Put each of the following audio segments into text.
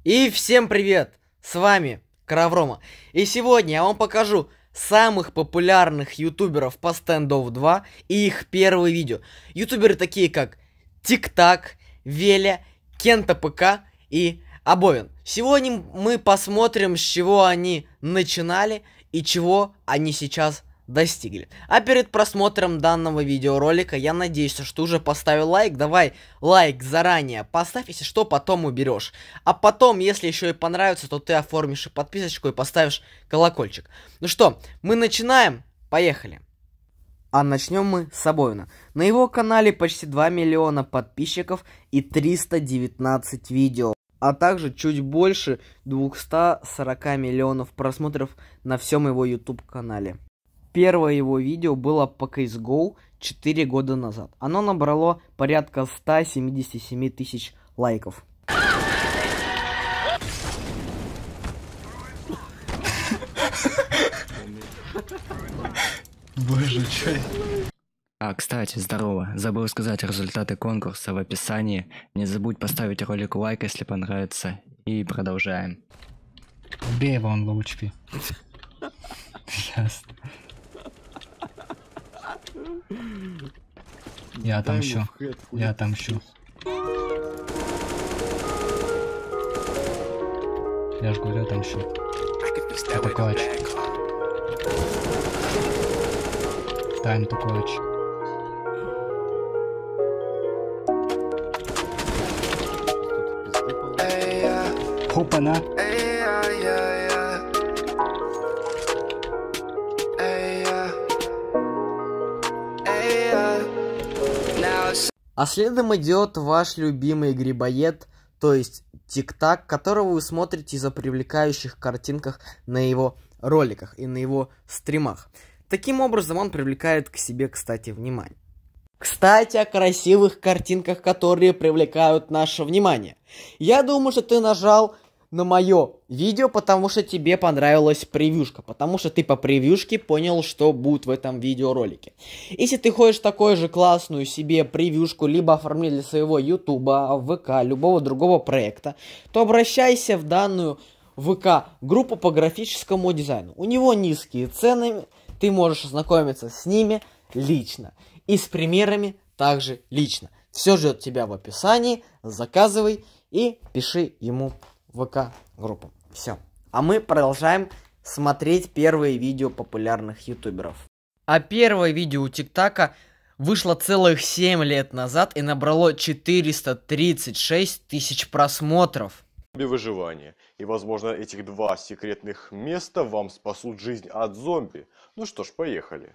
И всем привет! С вами Краврома. И сегодня я вам покажу самых популярных ютуберов по Standoff 2 и их первые видео. Ютуберы такие как Тик-Так, Веля, Кента ПК и Абовин. Сегодня мы посмотрим, с чего они начинали и чего они сейчас достигли. А перед просмотром данного видеоролика я надеюсь, что ты уже поставил лайк. Давай лайк заранее поставь, если что, потом уберешь. А потом, если еще и понравится, то ты оформишь и подписочку и поставишь колокольчик. Ну что, мы начинаем? Поехали! А начнем мы с Абовина. На его канале почти 2 миллиона подписчиков и 319 видео. А также чуть больше 240 миллионов просмотров на всем его YouTube канале. Первое его видео было по CSGO 4 года назад. Оно набрало порядка 177 тысяч лайков. Боже, чё? Кстати, здорово. Забыл сказать результаты конкурса в описании. Не забудь поставить ролику лайк, если понравится. И продолжаем. Бей вон лучки. Ясно. Я отомщу. Я отомщу. Я ж говорю, отомщу. Это клатч. Time to clutch. Хопана. А следом идет ваш любимый грибоед, то есть Тик-Так, которого вы смотрите за привлекающих картинках на его роликах и на его стримах. Таким образом он привлекает к себе, кстати, внимание. Кстати, о красивых картинках, которые привлекают наше внимание. Я думаю, что ты нажал на мое видео, потому что тебе понравилась превьюшка, потому что ты по превьюшке понял, что будет в этом видеоролике. Если ты хочешь такую же классную себе превьюшку, либо оформить для своего ютуба, ВК, любого другого проекта, то обращайся в данную ВК-группу по графическому дизайну. У него низкие цены, ты можешь ознакомиться с ними лично. И с примерами также лично. Все ждет тебя в описании, заказывай и пиши ему ВК-группу. Все. А мы продолжаем смотреть первые видео популярных ютуберов. А первое видео у Тик-Така вышло целых 7 лет назад и набрало 436 тысяч просмотров. Выживания. И, возможно, этих два секретных места вам спасут жизнь от зомби. Ну что ж, поехали.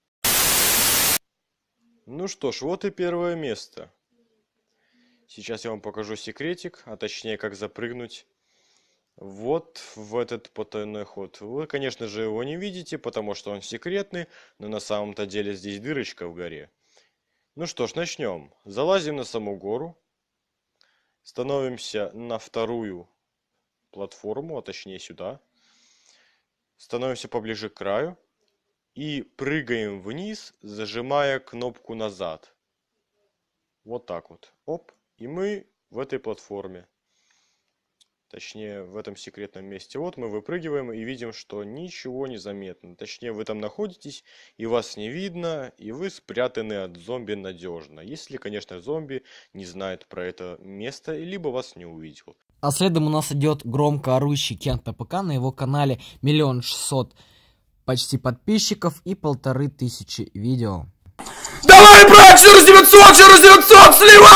Ну что ж, вот и первое место. Сейчас я вам покажу секретик, а точнее, как запрыгнуть вот в этот потайной ход. Вы, конечно же, его не видите, потому что он секретный, но на самом-то деле здесь дырочка в горе. Ну что ж, начнем. Залазим на саму гору. Становимся на вторую платформу, а точнее сюда. Становимся поближе к краю. И прыгаем вниз, зажимая кнопку назад. Вот так вот. Оп. И мы в этой платформе. Точнее, в этом секретном месте. Вот мы выпрыгиваем и видим, что ничего не заметно. Точнее, вы там находитесь, и вас не видно, и вы спрятаны от зомби надежно. Если, конечно, зомби не знает про это место, либо вас не увидел. А следом у нас идет громко орущий Кента ПК. На его канале 1 600 000 почти подписчиков и 1500 видео. Давай, брат, через 900, сливай!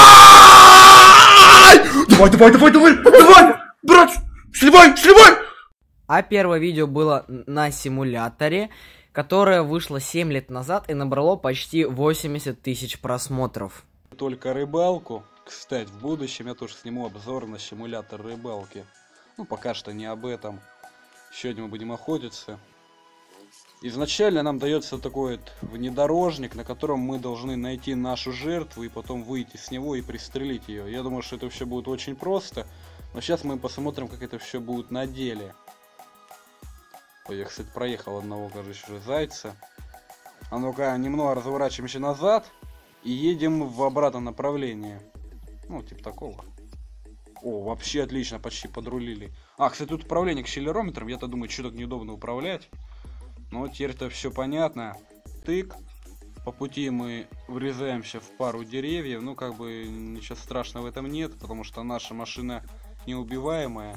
Давай, брат, сливай! А первое видео было на симуляторе, которое вышло 7 лет назад и набрало почти 80 тысяч просмотров. Только рыбалку. Кстати, в будущем я тоже сниму обзор на симулятор рыбалки. Ну, пока что не об этом. Сегодня мы будем охотиться. Изначально нам дается такой вот внедорожник, на котором мы должны найти нашу жертву и потом выйти с него и пристрелить ее. Я думаю, что это все будет очень просто, но сейчас мы посмотрим, как это все будет на деле. Ой, я, кстати, проехал одного, кажется, уже зайца. А ну-ка, немного разворачиваемся назад и едем в обратном направлении. Ну, типа такого. О, вообще отлично, почти подрулили. А, кстати, тут управление акселерометром. Я-то думаю, что так неудобно управлять. Но теперь-то все понятно. Тык. По пути мы врезаемся в пару деревьев. Ну, как бы, ничего страшного в этом нет, потому что наша машина неубиваемая.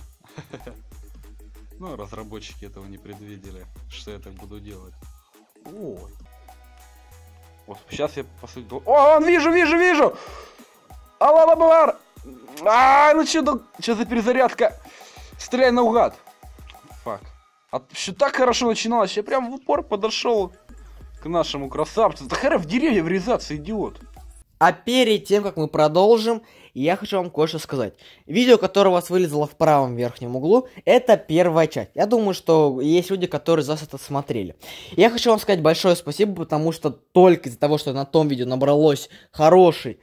Ну, разработчики этого не предвидели, что я так буду делать. Вот. Вот, сейчас я посмотрю. О, вижу! Аллах! Ну что за перезарядка? Стреляй наугад. Фак. Все так хорошо начиналось. Я прям в упор подошел к нашему красавцу. Захара в деревья врезаться, идиот. А перед тем, как мы продолжим, я хочу вам кое-что сказать. Видео, которое у вас вылезло в правом верхнем углу, это первая часть. Я думаю, что есть люди, которые за это смотрели. Я хочу вам сказать большое спасибо, потому что только из-за того, что на том видео набралось хороший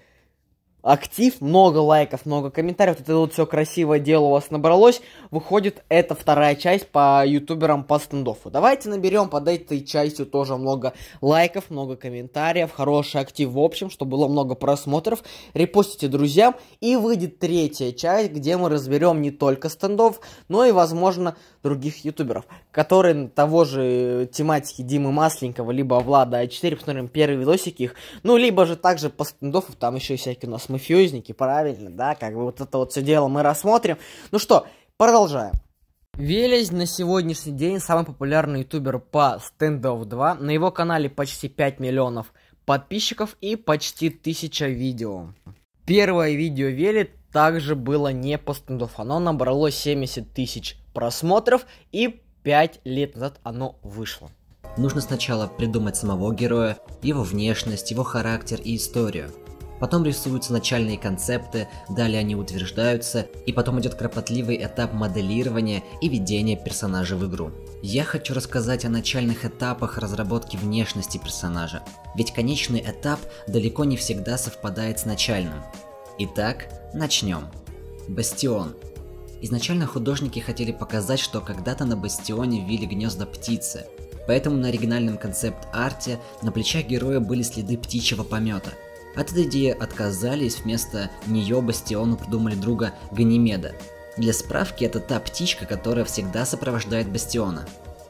актив, много лайков, много комментариев, это вот все красивое дело у вас набралось, выходит эта вторая часть по ютуберам по стендоффу. Давайте наберем под этой частью тоже много лайков, много комментариев, хороший актив в общем, чтобы было много просмотров, репостите друзьям, и выйдет третья часть, где мы разберем не только стендофф, но и, возможно, других ютуберов, которые того же тематики Димы Масленникова, либо Влада А4, посмотрим первые видосики их, ну, либо же также по стендоффу, там еще всякие у нас мафиозники, правильно, да, как бы вот это вот все дело мы рассмотрим. Ну что, продолжаем. Велес на сегодняшний день самый популярный ютубер по Standoff 2. На его канале почти 5 миллионов подписчиков и почти 1000 видео. Первое видео Велес также было не по стендоффу. Оно набрало 70 тысяч просмотров и 5 лет назад оно вышло. Нужно сначала придумать самого героя, его внешность, его характер и историю. Потом рисуются начальные концепты, далее они утверждаются, и потом идет кропотливый этап моделирования и введения персонажа в игру. Я хочу рассказать о начальных этапах разработки внешности персонажа, ведь конечный этап далеко не всегда совпадает с начальным. Итак, начнем. Бастион. Изначально художники хотели показать, что когда-то на Бастионе вили гнезда птицы, поэтому на оригинальном концепт-арте на плечах героя были следы птичьего помета. От этой идеи отказались, вместо нее Бастиону придумали друга Ганимеда. Для справки, это та птичка, которая всегда сопровождает Бастиона.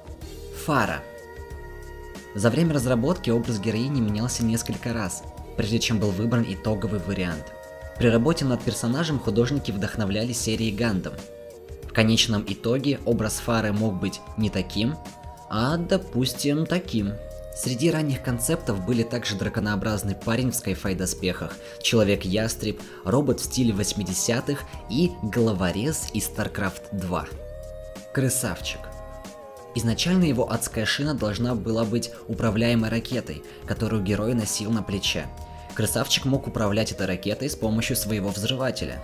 Фара. За время разработки образ героини менялся несколько раз, прежде чем был выбран итоговый вариант. При работе над персонажем художники вдохновлялись серией Гандам. В конечном итоге образ Фары мог быть не таким, а, допустим, таким. Среди ранних концептов были также драконообразный парень в скайфай доспехах, человек-ястреб, робот в стиле 80-х и головорез из StarCraft 2. Крысавчик. Изначально его адская шина должна была быть управляемой ракетой, которую герой носил на плече. Крысавчик мог управлять этой ракетой с помощью своего взрывателя.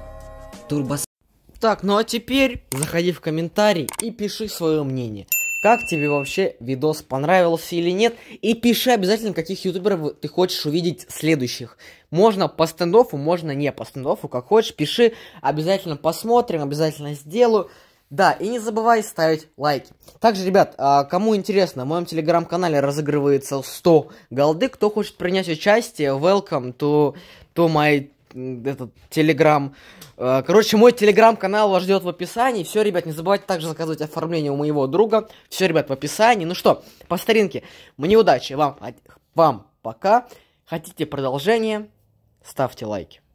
Так, ну а теперь заходи в комментарий и пиши свое мнение. Как тебе вообще видос, понравился или нет? И пиши обязательно, каких ютуберов ты хочешь увидеть следующих. Можно по стендоффу, можно не по стендоффу, как хочешь. Пиши, обязательно посмотрим, обязательно сделаю. Да, и не забывай ставить лайки. Также, ребят, кому интересно, в моем телеграм-канале разыгрывается 100 голды. Кто хочет принять участие, welcome to my телеграм. Короче, мой телеграм-канал вас ждет в описании. Все, ребят, не забывайте также заказывать оформление у моего друга. Все, ребят, в описании. Ну что, по старинке, мне удачи, вам пока. Хотите продолжение? Ставьте лайки.